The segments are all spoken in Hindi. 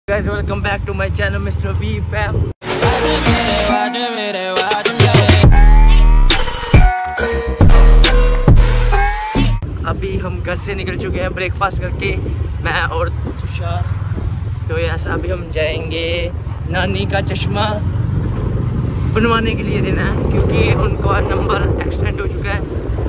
Guys, welcome back to my channel, Mr. V Fam. अभी हम घर से निकल चुके हैं ब्रेकफास्ट करके, मैं और तुषार। तो ऐसा अभी हम जाएंगे नानी का चश्मा बनवाने के लिए देना है, क्योंकि उनका नंबर एक्सटेंड हो चुका है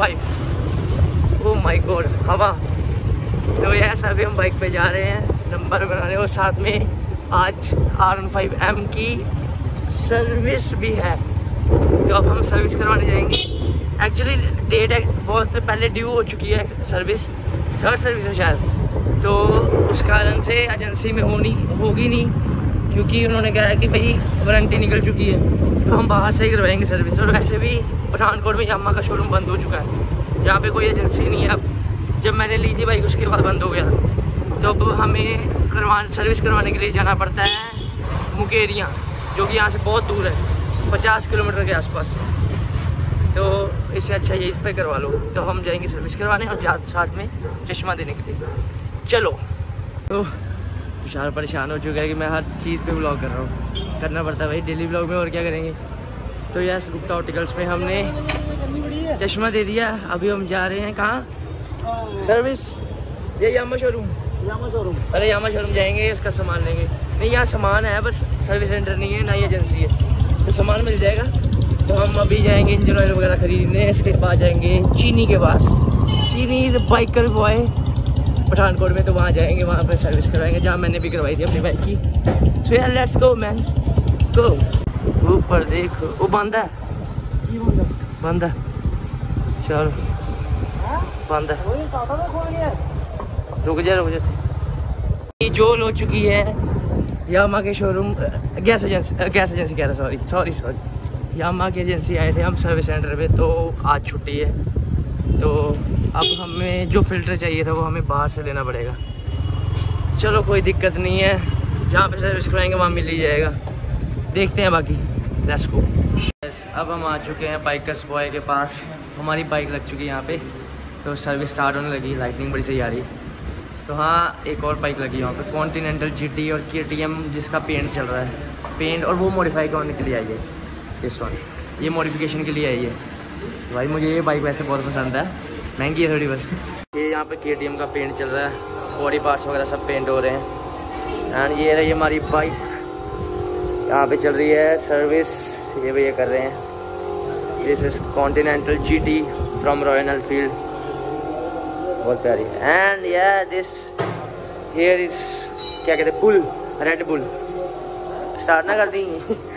2.5। ओह माय गॉड, हवा। तो ऐसा अभी हम बाइक पे जा रहे हैं नंबर बनाने, और साथ में आज R15M की सर्विस भी है, तो अब हम सर्विस करवाने जाएंगे। एक्चुअली डेट बहुत पहले ड्यू हो चुकी है सर्विस, थर्ड सर्विस है शायद, तो उस कारण से एजेंसी में होगी नहीं, क्योंकि उन्होंने कहा है कि भाई वारंटी निकल चुकी है, तो हम बाहर से ही करवाएंगे सर्विस। और वैसे भी पठानकोट में यामाहा का शोरूम बंद हो चुका है, यहाँ पे कोई एजेंसी नहीं है। अब जब मैंने ली थी बाइक उसके बाद बंद हो गया, तो अब हमें सर्विस करवाने के लिए जाना पड़ता है मुकेरियाँ, जो कि यहाँ से बहुत दूर है, 50 किलोमीटर के आसपास। तो इससे अच्छा ये इस पर करवा लो। तो हम जाएंगे सर्विस करवाने और साथ में चश्मा देने के लिए। चलो। तो तुषार परेशान हो चुका है कि मैं हर चीज़ पे व्लॉग कर रहा हूँ, करना पड़ता है भाई डेली व्लॉग में, और क्या करेंगे। तो यस, गुप्ता ऑप्टिकल्स में हमने चश्मा दे दिया। अभी हम जा रहे हैं कहाँ? सर्विस, ये यामाहा शोरूम। अरे यामाहा शोरूम जाएंगे, उसका सामान लेंगे। नहीं, यहाँ सामान है, बस सर्विस सेंटर नहीं है, ना ही एजेंसी है, तो सामान मिल जाएगा। तो हम अभी जाएंगे इंजन ऑयल वगैरह खरीदने, इसके बाद जाएंगे चीनी के पास। चीनी इज बाइकर बॉय पठानकोट में, तो वहाँ जाएंगे, वहाँ पे सर्विस करवाएंगे, जहाँ मैंने भी करवाई थी अपनी बाइक की। सो यार लेट्स गो मैन, गो। ऊपर देखो, वो बंद है, बंद है, चलो बंद है, रुक जा। जोल हो चुकी है यामाहा के शोरूम, गैस एजेंसी कह रहा, सॉरी यामाहा की एजेंसी आए थे हम सर्विस सेंटर पे, तो आज छुट्टी है। तो अब हमें जो फ़िल्टर चाहिए था वो हमें बाहर से लेना पड़ेगा। चलो कोई दिक्कत नहीं है, जहाँ पे सर्विस कराएंगे वहाँ मिल ही जाएगा, देखते हैं बाकी। Let's go. अब हम आ चुके हैं बाइकर्स बॉय के पास, हमारी बाइक लग चुकी है यहाँ पे, तो सर्विस स्टार्ट होने लगी, लाइटनिंग बड़ी सही आ रही है। तो हाँ, एक और बाइक लगी है वहाँ पे, कॉन्टिनेंटल GT और KTM, जिसका पेंट चल रहा है, पेंट, और वो मॉडिफाई करने के लिए आई है। इस वन ये मॉडिफिकेशन के लिए आई है। भाई मुझे ये बाइक वैसे बहुत पसंद है, महंगी है थोड़ी बस। ये यहाँ पे KTM का पेंट चल रहा है, बॉडी पार्ट्स वगैरह सब पेंट हो रहे हैं। एंड ये रही हमारी बाइक, यहाँ पे चल रही है सर्विस, ये भैया कर रहे हैं। This is Continental GT from Royal Enfield, बहुत प्यारी। एंड या दिस हियर इज, क्या कहते हैं, बुल, रेड बुल। स्टार्ट ना कर दी।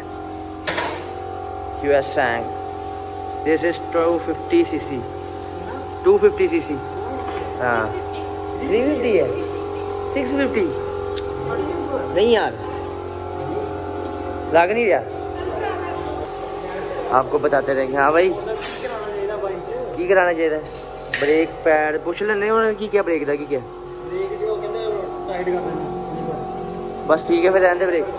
US Sang, this is 250cc, 250cc। हाँ 350 है, 650 नहीं यार, लग नहीं रहा। आपको बताते रहेंगे। हाँ भाई, की कराना चाहिए था, ब्रेक पैड पुछ लेने उन्होंने की, क्या ब्रेक था की, क्या बस ठीक है, फिर रहने दे ब्रेक।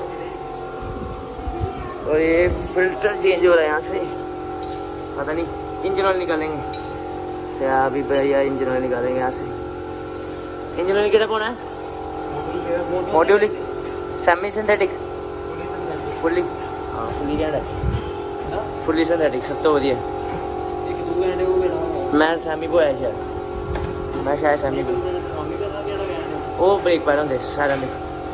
और ये फिल्टर चेंज हो रहा है यहाँ से, पता नहीं, इंजन ऑयल निकालेंगे क्या अभी भैया, इंजन ऑयल निकालेंगे यहाँ से। इंजन ऑयल कितना कौन है, मोटिवली, सेमी सिंथेटिक, फुल्ली, हाँ फुल्ली क्या है, फुल्ली सिंथेटिक सब तो बढ़िया। मैं सैमी को है शायद, मैं शायद सैमी को, वो ब्रेक पैड होंगे सारा में।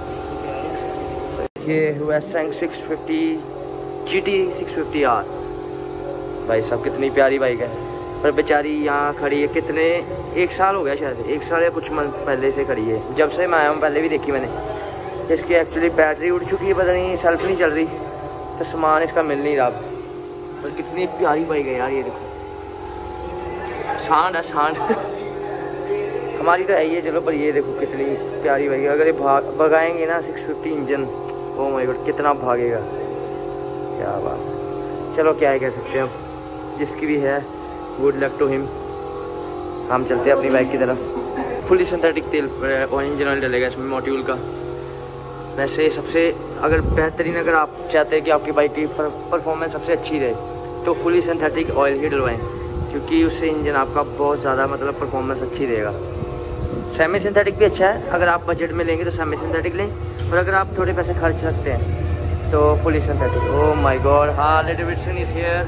ये US Sang 650 GT 650R, भाई साहब कितनी प्यारी बाइक है, पर बेचारी यहाँ खड़ी है कितने, 1 साल हो गया शायद, 1 साल या कुछ मंथ पहले से खड़ी है। जब से मैं आया हूँ पहले भी देखी मैंने। इसकी एक्चुअली बैटरी उड़ चुकी है, पता नहीं सेल्फ नहीं चल रही, तो सामान इसका मिल नहीं रहा। पर कितनी प्यारी बाइक है यार, ये देखो, सांड है सांड। हमारी तो है ये, चलो, पर ये देखो कितनी प्यारी बाइक है। अगर ये भगाएंगे ना 650 इंजन, ओह माय गॉड कितना भागेगा, क्या बात। चलो क्या ही कह सकते हैं, अब जिसकी भी है गुड लक टू हिम। हम चलते हैं अपनी बाइक की तरफ। फुली सिंथेटिक तेल और इंजन ऑयल डलेगा इसमें मॉड्यूल का। वैसे सबसे अगर बेहतरीन, अगर आप चाहते हैं कि आपकी बाइक की परफॉर्मेंस सबसे अच्छी रहे, तो फुली सिंथेटिक ऑयल ही डलवाएं, क्योंकि उससे इंजन आपका बहुत ज़्यादा मतलब परफॉर्मेंस अच्छी देगा। सेमी सिंथेटिक भी अच्छा है, अगर आप बजट में लेंगे तो सेमी सिंथेटिक लें, और अगर आप थोड़े पैसे खर्च रखते हैं तो fully synthetic. Oh my God, Harley Davidson is here.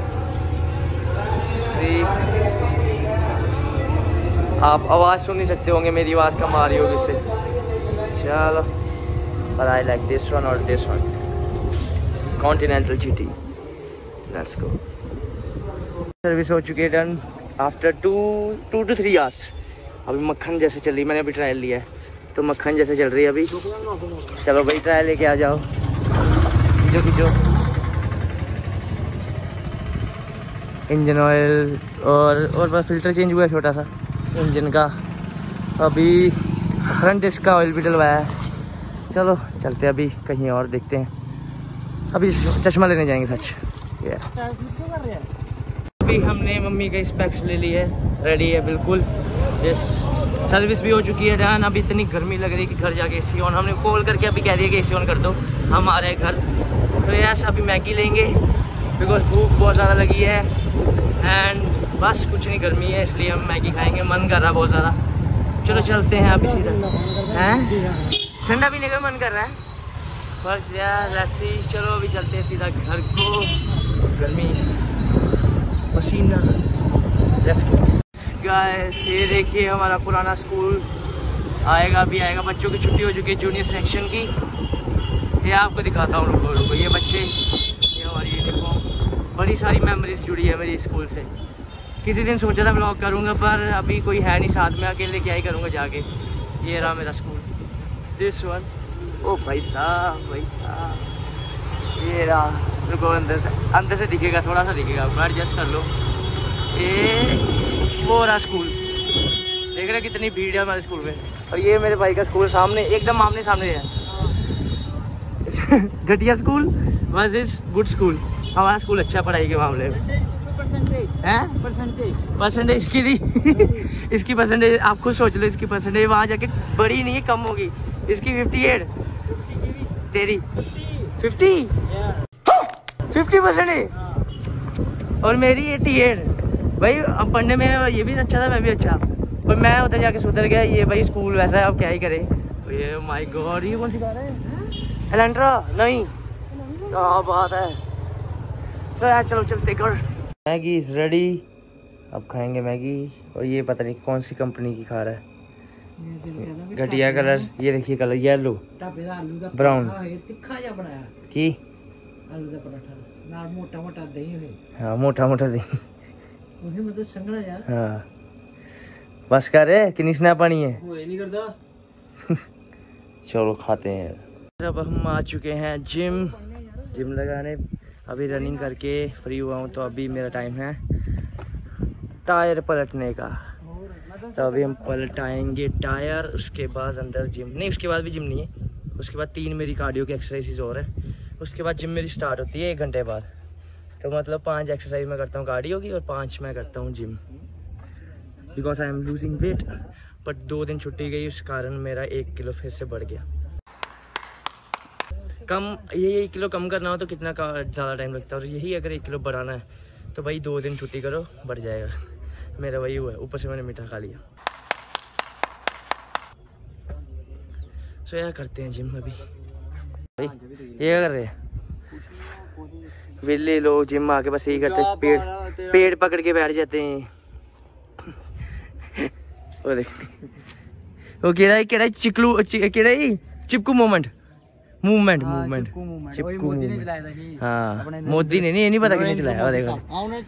आप आवाज़ सुन नहीं सकते होंगे, मेरी आवाज़ कम आ रही होगी इससे। चलो, पर आई लाइक दिस वन और this one, Continental GT। Let's go. Service हो चुकी है डन आफ्टर 2 to 3 आवर्स। अभी मक्खन जैसे चल रही, मैंने अभी ट्रायल लिया है तो मक्खन जैसे चल रही है अभी। चलो भाई ट्रायल लेके आ जाओ, खींचो खींचो। इंजन ऑयल और बस फिल्टर चेंज हुआ है छोटा सा इंजन का। अभी फ्रंट डिस्क का ऑयल भी डलवाया है। चलो चलते हैं अभी कहीं और देखते हैं। अभी चश्मा लेने जाएंगे सच। अभी हमने मम्मी के स्पेक्स ले लिए, रेडी है बिल्कुल। यस, सर्विस भी हो चुकी है डन। अभी इतनी गर्मी लग रही है कि घर जाके AC ऑन, हमने कॉल करके अभी कह दिया कि AC ऑन कर दो, हम आ रहे हैं घर। तो यस, अभी मैगी लेंगे बिकॉज भूख बहुत ज़्यादा लगी है एंड बस कुछ नहीं, गर्मी है इसलिए हम मैगी खाएंगे, मन कर रहा है बहुत ज़्यादा। चलो चलते हैं अभी सीधा। हैं ठंडा पीने का मन कर रहा है बस यार ऐसे ही। चलो अभी चलते हैं सीधा घर को, गर्मी पसीना। गाइस ये देखिए हमारा पुराना स्कूल आएगा, अभी आएगा। बच्चों की छुट्टी हो चुकी है जूनियर सेक्शन की। ये आपको दिखाता हूँ, रुको ये बच्चे, ये हमारी यूनिफॉर्म। बड़ी सारी मेमोरीज जुड़ी है मेरी स्कूल से। किसी दिन सोचा था ब्लॉग करूँगा पर अभी कोई है नहीं साथ में, अकेले क्या ही करूँगा जाके। ये रहा मेरा स्कूल, दिस वन। ओ भाई साहब ये रहा। रुको अंदर से दिखेगा, थोड़ा सा दिखेगा, एडजस्ट कर लो। ये वो रहा स्कूल, देख रहे कितनी भीड़ है हमारे स्कूल में। और ये मेरे भाई का स्कूल सामने, एकदम आमने सामने है। घटिया school bus is good school. हमारा स्कूल अच्छा पढ़ाई के मामले में। परसेंटेज की थी इसकी परसेंटेज आप खुद सोच लो, इसकी परसेंटेज वहाँ जाके बड़ी नहीं है, कम होगी। इसकी 58, तेरी 50% और मेरी 88। भाई अब पढ़ने में ये भी अच्छा था, मैं भी अच्छा, पर मैं उधर जाके सुधर गया। ये भाई स्कूल वैसा है, अब क्या ही करे। ये माय गॉड, ये कौन सिखा रहा है? एलेंट्रा नहीं, क्या बात है। तो यार चलो चलते कर। मैगी इज रेडी, अब खाएंगे मैगी। और ये पता नहीं कौन सी कंपनी की खा रहा है, घटिया कलर। ये देखिए कलर येलो ब्राउन की। हाँ मोटा दही। हाँ बस कर रहे कि स्नैप पानी है नहीं करता। चलो खाते हैं। अब हम आ चुके हैं जिम लगाने। अभी रनिंग करके फ्री हुआ हूँ तो अभी मेरा टाइम है टायर पलटने का। तो अभी हम पलटाएंगे टायर, उसके बाद अंदर जिम नहीं, उसके बाद भी जिम नहीं है, उसके बाद 3 मेरी कार्डियो की एक्सरसाइज और है। उसके बाद जिम मेरी स्टार्ट होती है 1 घंटे बाद। तो मतलब 5 एक्सरसाइज मैं करता हूँ कार्डियो की और 5 मैं करता हूँ gym, because I am losing weight. But 2 दिन छुट्टी गई, उस कारण मेरा 1 किलो फिर से बढ़ गया। कम ये 1 किलो कम करना हो तो कितना ज़्यादा टाइम लगता है, और यही अगर 1 किलो बढ़ाना है तो भाई 2 दिन छुट्टी करो, बढ़ जाएगा। मेरा वही हुआ है, ऊपर से मैंने मीठा खा लिया। सो यार करते हैं जिम अभी। ये क्या कर रहे हैं? वेले लोग जिम आके बस यही करते हैं, पेड़ पकड़ के बैठ जाते हैं। वो देख, वो चिपकू मूवमेंट। हाँ मोदी ने नहीं, ये नहीं पता किसने चलाया। वो देखो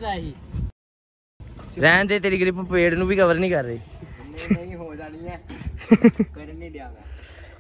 रहन दे, तेरी ग्रिप पेड़ नू भी कवर नहीं कर रही। नहीं हो जानी है कर नहीं दिया मैं।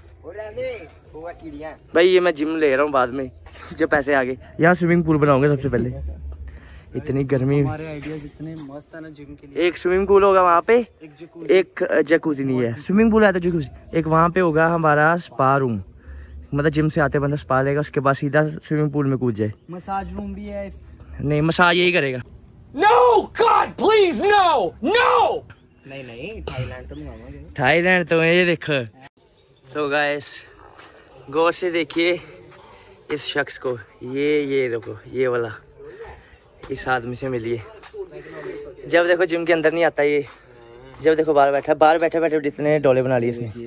भाई ये मैं जिम ले रहा हूँ बाद में जब पैसे आ गए। यहाँ स्विमिंग पूल बनाऊंगे सबसे पहले। इतनी गर्मी, हमारे आइडियाज इतने मस्त है ना जिम के लिए। एक स्विमिंग पूल होगा वहाँ पे, एक जकूजी नहीं है, स्विमिंग पूल है तो जकूजी। एक वहाँ पे होगा हमारा स्पा रूम, मतलब जिम से आते बंदा स्पा लेगा, उसके बाद सीधा स्विमिंग पूल में कूद जाए। मसाज रूम भी है। नहीं मसाज यही करेगा। No God please no no। नहीं थाईलैंड तो मंगाऊंगा। थाईलैंड तो ये देखो। तो गाइस गौर से देखिए इस शख्स को, ये देखो, ये वाला इस आदमी से मिलिए। जब देखो जिम के अंदर नहीं आता ये, जब देखो बाहर बैठा, बाहर बैठे बैठे इतने डोले बना लिए इसने।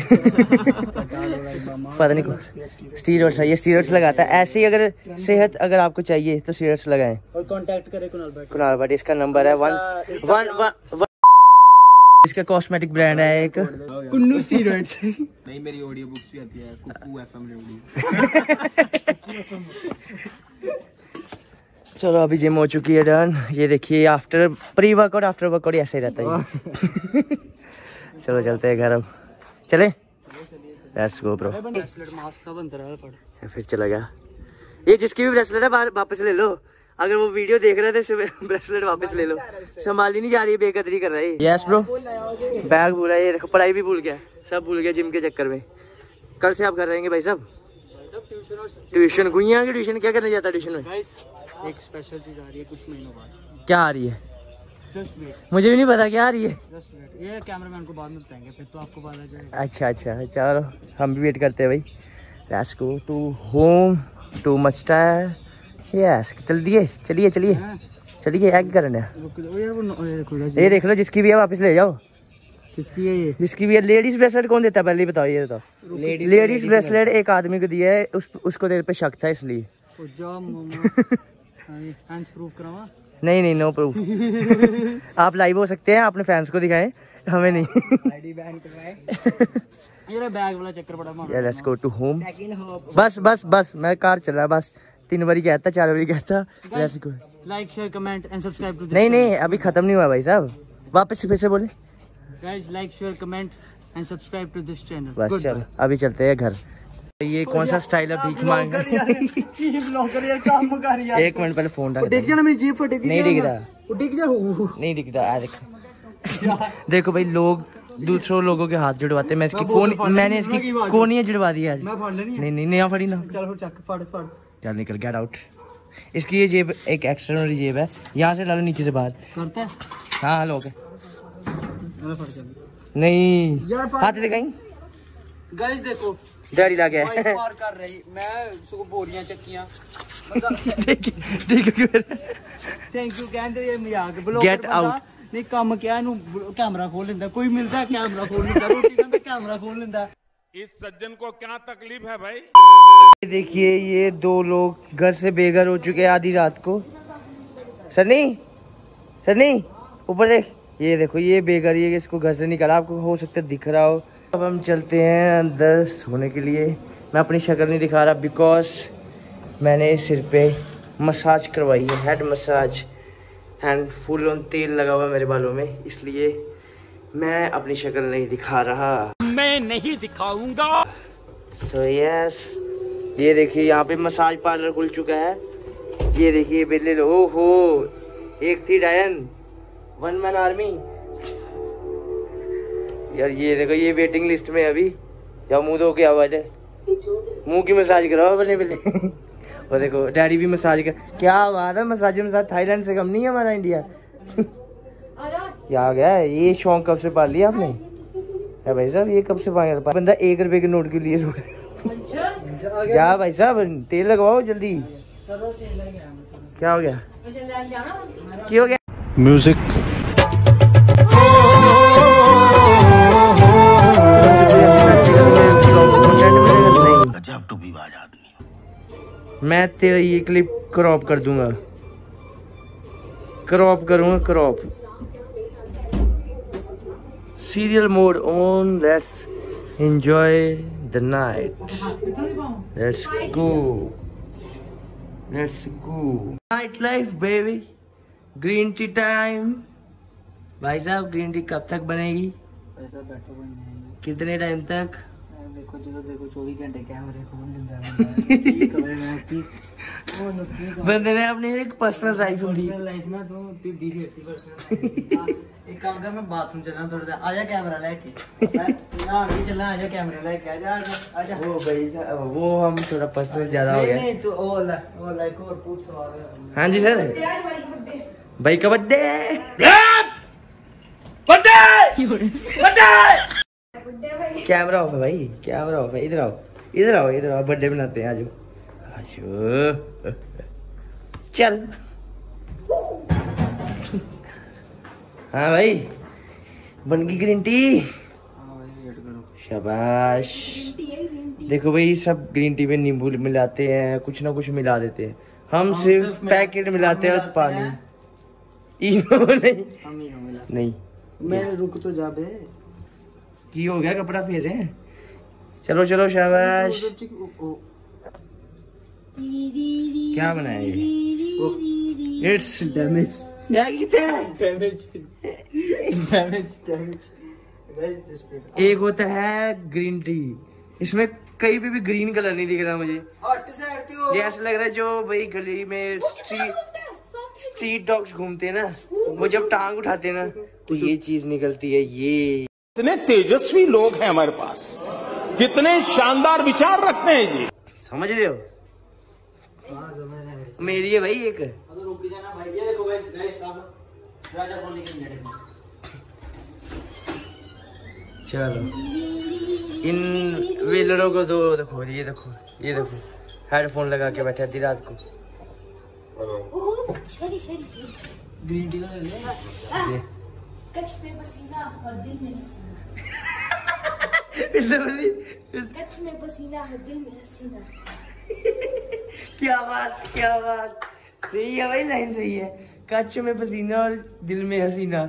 पता नहीं स्टीरॉइड्स है, ये स्टीरॉइड्स लगाता है। ऐसे ही अगर सेहत अगर आपको चाहिए तो स्टीरॉइड्स लगाएं और कांटेक्ट करें कुणाल भट्ट। इसका नंबर है 1 इसका कॉस्मेटिक ब्रांड है एक कुन्नू स्टीरॉइड्स। नहीं मेरी ऑडियो बुक्स भी आती है कुकू एफएम रेडियो। चलो अभी जिम हो चुकी है डन। ये देखिए after pre workout after workout ऐसे ही रहता है। चलो चलते हैं घर अब। चले लेट्स गो ब्रो। मास्क सब अंदर है पड़। फिर चला गया ये जिसकी भी ब्रेसलेट है वापस ले लो। अगर वो वीडियो देख रहे थे ब्रेसलेट वापस ले लो। संभाली नहीं जा रही है, बेकदरी कर रहा है। यस ब्रो बैग भूला है। ये देखो पढ़ाई भी भूल गया, सब भूल गया जिम के चक्कर में। कल से आप घर रहेंगे भाई साहब? ट्यूशन गुइया की ट्यूशन क्या करने जाता है ट्यूशन में? एक स्पेशल चीज आ रही है कुछ महीनों बाद। क्या आ रही है? Just wait. मुझे भी नहीं पता क्या आ रही है। जस्ट वेट, ये कैमरामैन को बाद में बताएंगे फिर तो आपको पता जाएगा। अच्छा अच्छा चलो हम भी वेट करते हैं भाई। Let's go to home too much tire. Yes चलिए चलिए चलिए चलिए क्या करना है? ये देख लो जिसकी भी है वापस ले जाओ। किसकी है ये? जिसकी भी है। लेडीज ब्रेसलेट कौन देता है पहले बताओ? ये बताओ। लेडीज ब्रेसलेट एक आदमी को दिया है, उसको तेरे पे शक था इसलिए। प्रूफ करावा? नहीं नहीं नो प्रूफ। आप लाइव हो सकते हैं, अपने फैंस को दिखाएं, हमें नहीं। आईडी बैन करवाए। ये बैग वाला चक्कर बड़ा मार। Let's go to home. बस बस बस मैं कार चला बस 3 बारी कहता 4 बारी कहता। Let's go. Like share comment and subscribe to. नहीं नहीं अभी खत्म नहीं हुआ भाई साहब, वापस फिर से बोले। Guys like share comment and subscribe to this channel. बस चलो अभी चलते हैं घर। ये कौन सा स्टाइल है भीख मांग? एक मिनट पहले फोन डाल। देख ना मेरी जेब फटी थी। नहीं दिखता, नहीं दिखता। देखो भाई लोग दूसरों लोगों के हाथ जुड़वाते, मैं इसकी मैंने इसकी कोनियां जुड़वा दी आज। नहीं नहीं नया फड़ी ना। चल निकल गेट आउट। इसकी ये जेब एक एक्सटर्नल जेब है, यहाँ से डालो नीचे से बाहर करता है। हाँ लोग नहीं हाथ दिखाई। गाइस देखो डैडी ला गया पार कर रही मैं उसको बोरियां चक्कियां। ठीक है थैंक यू कहंदे ये मजाक ब्लॉगर बंदा नहीं काम क्या इनु कैमरा खोल लेंदा, कोई मिलदा कैमरा खोल लेंदा, रोटी खांदा कैमरा खोल लेंदा। इस सज्जन को क्या तकलीफ है भाई? देखिए ये 2 लोग घर से बेघर हो चुके हैं आधी रात को। सन्नी ऊपर देख। ये देखो ये बेघर, ये इसको घर से निकाला, आपको हो सकता है दिख रहा हो। अब हम चलते हैं अंदर सोने के लिए। मैं अपनी शक्ल नहीं दिखा रहा बिकॉज मैंने सिर पे मसाज करवाई है, head massage and full on तेल लगा हुआ मेरे बालों में, इसलिए मैं अपनी शक्ल नहीं दिखा रहा। मैं नहीं दिखाऊंगा। सो यस ये देखिए यहाँ पे मसाज पार्लर खुल चुका है। ये देखिए बिल्ले लो। ओहो एक थी डायन 1 मैन आर्मी। यार ये देखो ये वेटिंग लिस्ट में अभी। जाओ मुंह धो के आवाज है, मुंह की मसाज कराओ अपने बिल्ले। और देखो डैडी भी मसाज कर। क्या बात है, मसाज थाईलैंड से कम नहीं है हमारा इंडिया। क्या आ गया ये शौक कब से पाल लिया आपने? है भाई साहब ये कब से पाल? बंदा 1 रुपए के नोट के लिए जा भाई साहब तेल लगवाओ जल्दी। क्या हो गया? क्या हो गया? म्यूजिक मैं तेरी ये क्लिप क्रॉप कर दूंगा, क्रॉप करूंगा crop. Serial mode on. Let's enjoy the night. Let's go night life baby. Green tea time. भाई साहब ग्रीन टी कब तक बनेगी? पैसा बैठो बन जाएंगे। कितने टाइम तक? देखो जो देखो 24 घंटे कैमरे खोल लेंदा है। बंदे ने अपनी एक पर्सनल लाइफ होती है। पर्सनल लाइफ ना तो दी रहती पर्सनल। एक काम कर मैं बाथरूम चलना थोड़ा सा, आजा कैमरा लेके ना नहीं चलना, आजा कैमरा लेके आजा आजा। वो भाई साहब वो हम थोड़ा पर्सनल ज्यादा हो गया। नहीं तो ओ लाइक और पूछ सवाल है। हां जी सर भाई का बर्थडे कैमरा ऑफ है भाई, कैमरा ऑफ है। इधर आओ इधर आओ इधर आओ, बर्थडे मनाते हैं। आजो आजो चल। हाँ भाई बन गई ग्रीन टी। शाबाश। देखो भाई सब ग्रीन टी में नींबू मिलाते हैं, कुछ ना कुछ मिला देते हैं। हम सिर्फ पैकेट मिलाते हैं और पानी। इनो नहीं, हम इनो मिलाते नहीं। मैं रुक तो जा बे। की हो गया, कपड़ा फेर रहे हैं। चलो चलो शाबाश। क्या बनाया ये? It's damage damage damage. एक होता है ग्रीन टी, इसमें कहीं पे भी ग्रीन कलर नहीं दिख रहा मुझे। ये ऐसा लग रहा है जो भाई गली में स्ट्रीट डॉग्स घूमते हैं ना, वो जब टांग उठाते हैं ना तो ये चीज निकलती है। ये कितने तेजस्वी लोग हैं हमारे पास, कितने शानदार विचार रखते हैं जी। समझ रहे हो? हाँ समझ रहे हैं। मेरी है भाई एक। तो रुक जाना भाई। ये देखो गाइस अब राजा फोन लेके बैठे। चलो इन वेलरों को दो। देखो ये देखो, ये देखो हेडफोन लगा के बैठे आधी रात को। ग्रीन टी तो ले ले। कच्छ में पसीना और दिल में हसीना। कच्छ में पसीना और दिल में हसीना। क्या बात, क्या बात। सही है भाई, लाइन सही है। कच्छ में पसीना और दिल में हसीना।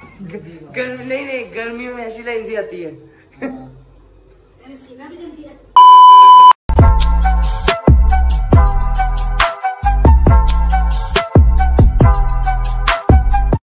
नहीं, गर्मियों में ऐसी लाइन सी आती है। सीना भी जलती है।